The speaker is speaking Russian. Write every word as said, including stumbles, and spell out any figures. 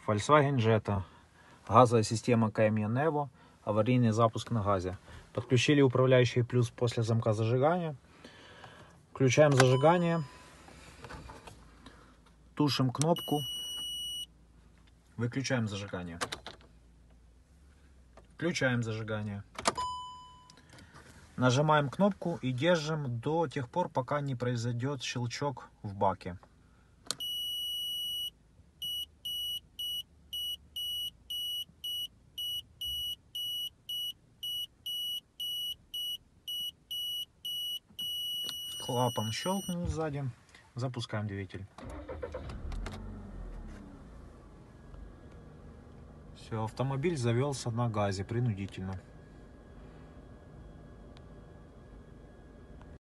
Volkswagen Jetta. Газовая система ка эм и Nevo. Аварийный запуск на газе. Подключили управляющий плюс после замка зажигания. Включаем зажигание. Тушим кнопку. Выключаем зажигание. Включаем зажигание. Нажимаем кнопку и держим до тех пор, пока не произойдет щелчок в баке. Клапан щелкнул сзади. Запускаем двигатель. Все, автомобиль завелся на газе принудительно.